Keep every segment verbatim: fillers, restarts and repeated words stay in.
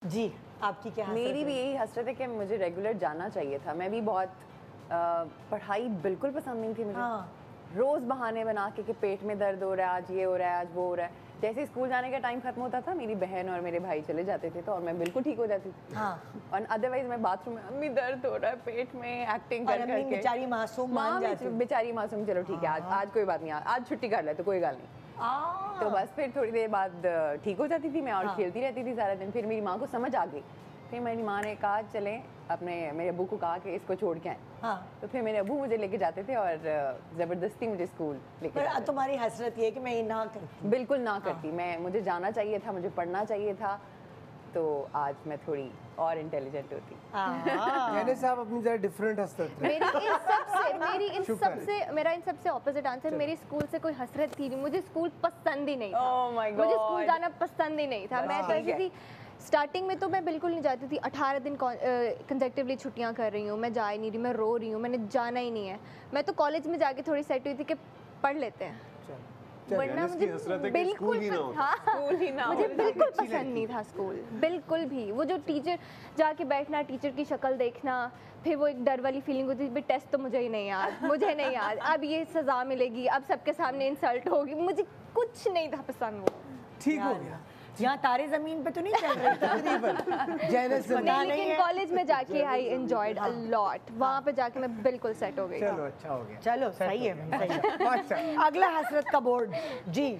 जी आपकी क्या? मेरी भी यही हसरत है कि मुझे रेगुलर जाना चाहिए था। मैं भी बहुत आ, पढ़ाई बिल्कुल पसंद नहीं थी मुझे। हाँ। रोज़ बहाने बना के कि पेट में दर्द हो रहा है, आज ये हो रहा है, आज वो हो रहा है। जैसे स्कूल जाने का टाइम खत्म होता था, मेरी बहन और मेरे भाई चले जाते थे तो और मैं बिल्कुल ठीक हो जाती थी। हाँ। और अदरवाइज मैं बाथरूम में अम्मी दर्द हो रहा है पेट में, एक्टिंग कर करके। बेचारी मासूम मान जाती, बेचारी मासूम, चलो ठीक है आज आज कोई बात नहीं, आज छुट्टी कर ले तो कोई बात नहीं। तो बस फिर थोड़ी देर बाद ठीक हो जाती थी मैं और खेलती रहती थी सारा दिन। फिर मेरी माँ को समझ आ गई, फिर मेरी माँ ने कहा चलें, अपने मेरे अब्बू को कहा कि इसको छोड़ के आए। हाँ। तो फिर मेरे अब्बू मुझे लेके जाते थे और ज़बरदस्ती मुझे स्कूल लेके जाते थे। तुम्हारी हसरत ये कि मैं ये ना करती? बिल्कुल ना करती। हाँ। मैं मुझे जाना चाहिए था, मुझे पढ़ना चाहिए था, तो आज मैं थोड़ी और इंटेलिजेंट होती। यानी साहब अपनी जरा डिफरेंट हसरत है। मेरी इन सबसे मेरी इन सबसे मेरा इन सबसे ऑपोजिट आंसर, मेरी स्कूल से कोई हसरत थी नहीं, मुझे स्कूल पसंद ही नहीं था। oh my God. मुझे स्कूल जाना पसंद ही नहीं था। मैं तो ऐसी थी, स्टार्टिंग में तो मैं बिल्कुल नहीं जाती थी। अठारह दिन कंसेक्टिवली छुट्टियां कर रही हूँ, मैं जा ही नहीं रही, मैं रो रही हूँ, मैंने जाना ही नहीं है। मैं तो कॉलेज में जाके थोड़ी सेट हुई थी कि पढ़ लेते हैं, वरना मुझे बिल्कुल हाँ मुझे बिल्कुल पसंद नहीं था स्कूल, बिल्कुल भी। वो जो टीचर जाके बैठना, टीचर की शक्ल देखना, फिर वो एक डर वाली फीलिंग होती थी, टेस्ट तो मुझे ही नहीं याद, मुझे नहीं याद, अब ये सज़ा मिलेगी, अब सबके सामने इंसल्ट होगी, मुझे कुछ नहीं था पसंद। वो ठीक हो गया। यहाँ तारे जमीन पे तो नहीं चल रही तकरीबन, लेकिन कॉलेज में जाके आई एंजॉयड अ लॉट। वहाँ पे जाके मैं बिल्कुल सेट हो गई। चलो अच्छा हो गया, चलो सही है, सही है। अगला हसरत का बोर्ड जी।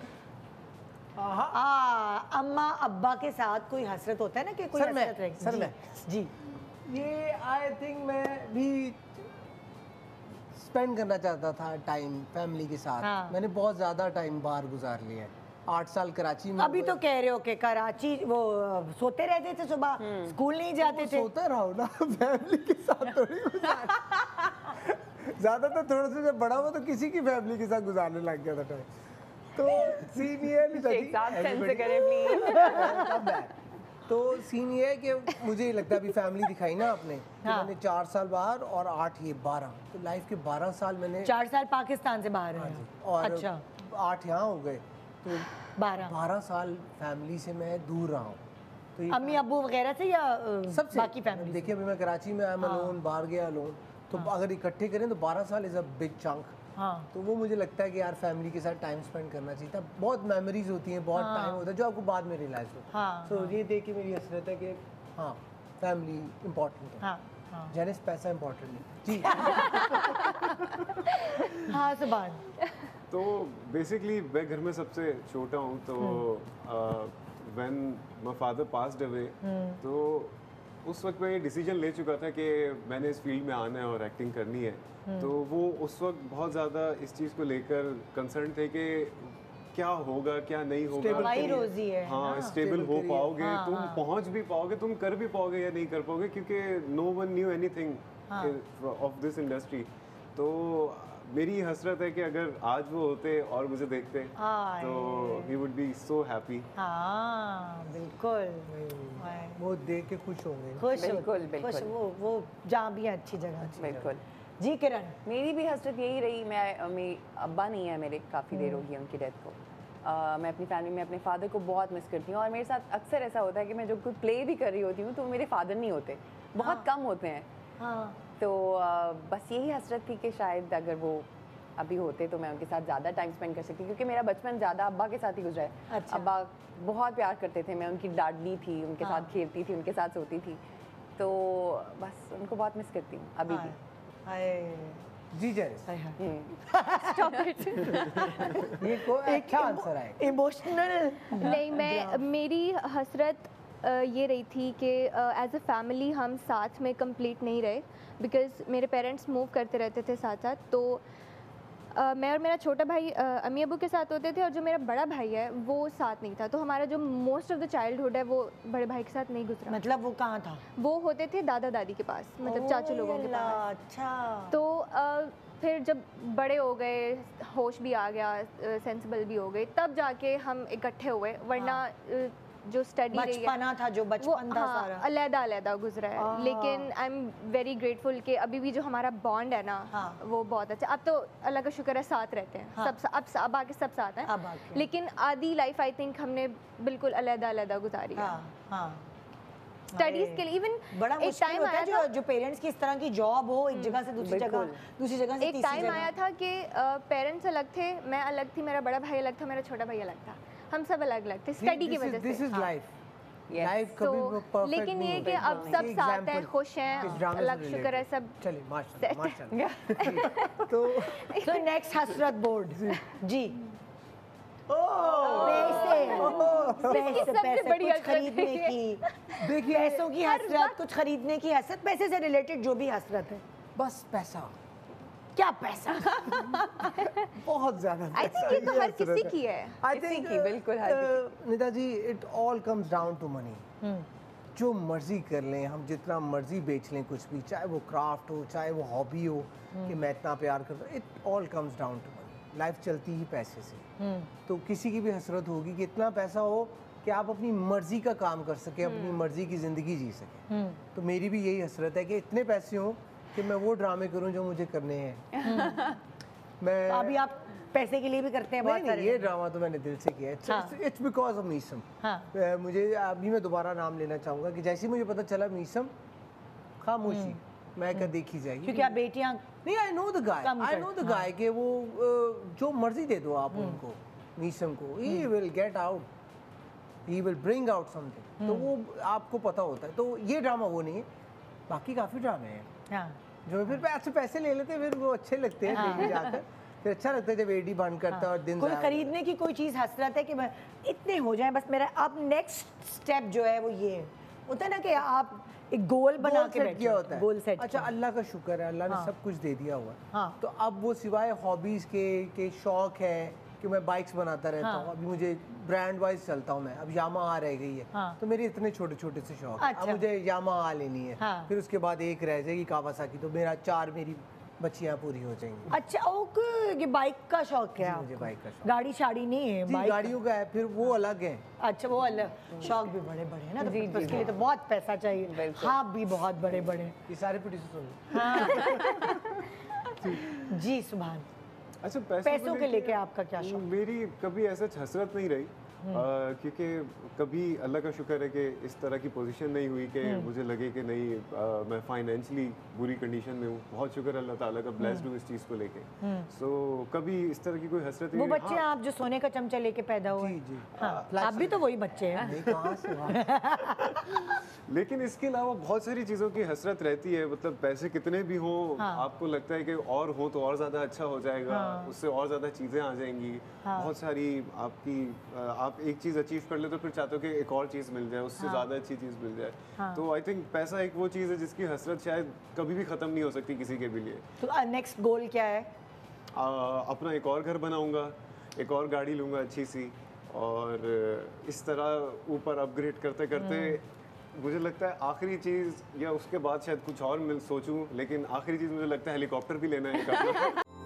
हाँ, अम्मा अब्बा के साथ कोई हसरत होता है ना कि कोई सर हसरत मैं, सर मैं जी ये आई थिंक मैं भी स्पेंड करना चाहता था टाइम फैमिली के साथ। हाँ। मैंने बहुत ज़्यादा टाइम बाहर गुजार लिया है, आठ साल कराची में। अभी तो कह रहे हो कि कराची वो सोते रहते थे, सुबह स्कूल नहीं जाते थे। सोता रहो ना, फैमिली के साथ थोड़ी गुजार। ज्यादा तो थोड़ा सा जब बड़ा हुआ तो किसी की फैमिली के साथ गुजारने लग गया था टाइम। तो सीन ये है तो सीन ये है कि मुझे लगता है अभी फैमिली दिखाई ना आपने। हाँ। तो मैंने चार साल बाहर और आठ ये बारह, तो लाइफ के बारह साल मैंने। चार साल पाकिस्तान से बाहर हैं और अच्छा आठ यहाँ हो गए, तो बारह बारह साल फैमिली से मैं दूर रहा हूँ। तो अम्मी अब्बू वगैरह से या सबसे बाकी फैमिली? देखिए अभी मैं कराची में आया, मैं लोन बाहर गया लोन, तो हाँ। अगर इकट्ठे करें तो बारह साल इज़ अ बिग चंक। हाँ। तो वो मुझे लगता है कि यार फैमिली के साथ टाइम स्पेंड करना चाहिए था। बहुत मेमोरीज होती हैं, बहुत टाइम हाँ। होता है जो आपको बाद में रियलाइज होता है। हाँ। तो हाँ। ये देख के मेरी हसरत है कि हाँ फैमिली इम्पोर्टेंट है। हाँ। हाँ। जेनिस पैसा इम्पोर्टेंट है जी। हाँ सुभान। तो बेसिकली मैं घर में सबसे छोटा हूँ, तो when my father passed away, तो उस वक्त मैं ये डिसीजन ले चुका था कि मैंने इस फील्ड में आना है और एक्टिंग करनी है। तो वो उस वक्त बहुत ज़्यादा इस चीज़ को लेकर कंसर्न थे कि क्या होगा क्या नहीं होगा, कमाई रोजी है, हाँ स्टेबल हो पाओगे, हाँ, तुम हाँ. पहुंच भी पाओगे, तुम कर भी पाओगे या नहीं कर पाओगे, क्योंकि no one knew anything of this industry. तो मेरी हसरत है कि अगर आज वो होते और मुझे देखते तो he would be so happy। हाँ बिल्कुल, वो देख के खुश होंगे। खुश बिल्कुल बिल्कुल खुश, वो वो जहाँ भी अच्छी जगह। बिल्कुल जी किरण, मेरी भी हसरत यही रही। मैं मेरी अब्बा नहीं है मेरे, काफ़ी देर हो गई उनकी डेथ को। आ, मैं अपनी फैमिली में अपने फादर को बहुत मिस करती हूँ और मेरे साथ अक्सर ऐसा होता है कि मैं जब कोई प्ले भी कर रही होती हूँ तो मेरे फादर नहीं होते, बहुत हाँ। कम होते हैं। हाँ। तो आ, बस यही हसरत थी कि शायद अगर वो अभी होते तो मैं उनके साथ ज़्यादा टाइम स्पेंड कर सकती, क्योंकि मेरा बचपन ज़्यादा अब्बा के साथ ही गुजरा है। अच्छा। अब्बा बहुत प्यार करते थे, मैं उनकी डाडली थी, उनके हाँ। साथ खेलती थी, उनके साथ सोती थी, तो बस उनको बहुत मिस करती हूँ अभी भी। जी जेनिस, स्टॉप इट। ये को अच्छा आंसर है। इमोशनल नहीं, मैं मेरी हसरत ये रही थी कि एज अ फैमिली हम साथ में कंप्लीट नहीं रहे, बिकॉज़ मेरे पेरेंट्स मूव करते रहते थे साथ साथ। तो Uh, मैं और मेरा छोटा भाई uh, अम्मी अबू के साथ होते थे और जो मेरा बड़ा भाई है वो साथ नहीं था। तो हमारा जो मोस्ट ऑफ द चाइल्डहुड है वो बड़े भाई के साथ नहीं गुजरा। मतलब वो कहाँ था? वो होते थे दादा दादी के पास, मतलब चाचू लोगों के पास। अच्छा। तो uh, फिर जब बड़े हो गए, होश भी आ गया, सेंसिबल भी हो गए, तब जाके हम इकट्ठे हुए, वरना हाँ। जो स्टडी बचपना था, जो बचपन था सारा अलग अलग गुजरा है। लेकिन आई एम वेरी ग्रेटफुल कि अभी भी जो हमारा बॉन्ड है ना हाँ। वो बहुत अच्छा। अब तो अल्लाह का शुक्र है साथ रहते हैं हाँ। सब अब अब आके सब साथ हैं, लेकिन आधी लाइफ आई थिंक हमने बिल्कुल अलग अलग गुजारी है। हाँ, हाँ। स्टडीज के लिए। इवन बड़ा एक मुश्किल टाइम होता आया है था जो जो पेरेंट्स की इस तरह की जॉब हो एक जगह से दूसरी जगह दूसरी जगह से एक तीसरी टाइम जगह। आया था कि पेरेंट्स अलग थे, मैं अलग थी, मेरा बड़ा भाई अलग था, मेरा छोटा भाई अलग था, हम सब अलग अलग थे स्टडी की वजह दिस से। Is life Yes. लाइफ तो कभी वो perfect लेकिन नहीं ये होती। कि अब सब ये साथ हैं, example खुश हैं, इस ड्रामे से अल्लाह का शुक्र है related। सब चलिए माशाल्लाह माशाल्लाह तो सो नेक्स्ट हसरत बोर्ड जी पैसे पैसे सबसे पैसे बड़ी कुछ हसरत खरीदने है ये। की देखिए पैसों की हसरत कुछ खरीदने की हसरत पैसे से रिलेटेड जो भी हसरत है बस पैसा क्या पैसा बहुत ज्यादा आई थिंक ये तो हर किसी की है। आई किसी थिंक की, बिल्कुल हर Nita ji it all comes down to money जो मर्जी कर लें हम जितना मर्जी बेच लें कुछ भी चाहे वो क्राफ्ट हो चाहे वो हॉबी हो कि मैं इतना प्यार करता हूँ it all comes down to money life चलती ही पैसे से तो किसी की भी हसरत होगी कि इतना पैसा हो कि आप अपनी मर्जी का काम कर सकें अपनी मर्जी की ज़िंदगी जी सकें तो मेरी भी यही हसरत है कि इतने पैसे हों कि मैं वो ड्रामे करूं जो मुझे करने हैं मैं अभी आप पैसे के लिए भी करते हैं नहीं बहुत नहीं सारे ये ड्रामा तो मैंने दिल से किया है इट्स बिकॉज ऑफ मीसम हाँ। मुझे अभी मैं दोबारा नाम लेना चाहूँगा कि जैसे ही मुझे पता चला मीसम खामोशी मैं क्या देखी जाएगी क्योंकि आप बेटियां नहीं आई नो द गाय कम आई कर- नो द गाय कि वो अ, जो मर्जी दे दो आप उनको मीसम को he will get out he will bring out something तो वो आपको पता होता है तो ये ड्रामा वो नहीं है बाकी काफ़ी ड्रामे हैं हाँ जो फिर अच्छे पैसे ले लेते हैं फिर वो अच्छे लगते हैं देखने जाकर फिर अच्छा लगता है जब एडी बंद करता है और दिन कोई ज़ाया खरीदने की कोई चीज़ हसरत है कि मैं इतने हो जाए बस मेरा अब नेक्स्ट स्टेप जो है वो ये है। होता है ना कि आप एक गोल बना गोल के सेट बैठे किया हो, होता है गोल सेट अच्छा अल्लाह का शुक्र है अल्लाह ने हाँ। सब कुछ दे दिया हुआ है हाँ। तो अब वो सिवाय हॉबीज के के शौक है कि मैं बाइक्स बनाता रहता हाँ। हूँ अभी मुझे ब्रांड वाइज चलता हूँ मैं अब यामाहा रह गई है हाँ। तो मेरे इतने छोटे छोटे से शौक हैं। अच्छा। अब मुझे यामाहा लेनी है हाँ। फिर उसके बाद एक रह जाएगी कावासाकी तो मेरा चार मेरी बच्चियाँ पूरी हो जाएंगी अच्छा ओके ये बाइक का शौक है मुझे आपको? बाइक का शौक गाड़ी शाड़ी नहीं है जी बाइक गाड़ियों का है फिर वो अलग है अच्छा वो अलग शौक भी बड़े बड़े हैं ना तो जी, फिर जी, उसके लिए तो बहुत पैसा चाहिए बिल्कुल। हाँ भी बहुत बड़े बड़े ये सारे प्रोड्यूसर सुन जी सुभान अच्छा पैसों, पैसों के लेके आपका क्या शौक मेरी कभी ऐसा हसरत नहीं रही आ, क्योंकि कभी अल्लाह का शुक्र है कि इस तरह की पोजीशन नहीं हुई कि मुझे लगे कि नहीं आ, मैं फाइनेंशियली बुरी कंडीशन में हूँ बहुत शुक्र अल्लाह ताला का ब्लेस्ड हूँ इस चीज़ को लेके सो कभी इस तरह की कोई हसरत वो नहीं बच्चे हाँ, आप जो सोने का चमचा लेके पैदा हुए जी जी हाँ, आप भी तो वही बच्चे हैं नहीं कहाँ से वहाँ लेकिन इसके अलावा बहुत सारी चीज़ों की हसरत रहती है मतलब पैसे कितने भी हों हाँ। आपको लगता है कि और हो तो और ज़्यादा अच्छा हो जाएगा उससे और ज़्यादा चीज़ें आ जाएंगी बहुत सारी आपकी आ, आप एक चीज़ अचीव कर ले तो फिर चाहते हो कि एक और चीज़ मिल जाए उससे ज़्यादा अच्छी चीज़ मिल जाए तो आई थिंक पैसा एक वो चीज़ है जिसकी हसरत शायद कभी भी ख़त्म नहीं हो सकती किसी के भी लिए तो नेक्स्ट गोल क्या है आ, अपना एक और घर बनाऊंगा एक और गाड़ी लूँगा अच्छी सी और इस तरह ऊपर अपग्रेड करते करते मुझे लगता है आखिरी चीज़ या उसके बाद शायद कुछ और मिल सोचूं लेकिन आखिरी चीज़ मुझे लगता है हेलीकॉप्टर भी लेना है एक अपना।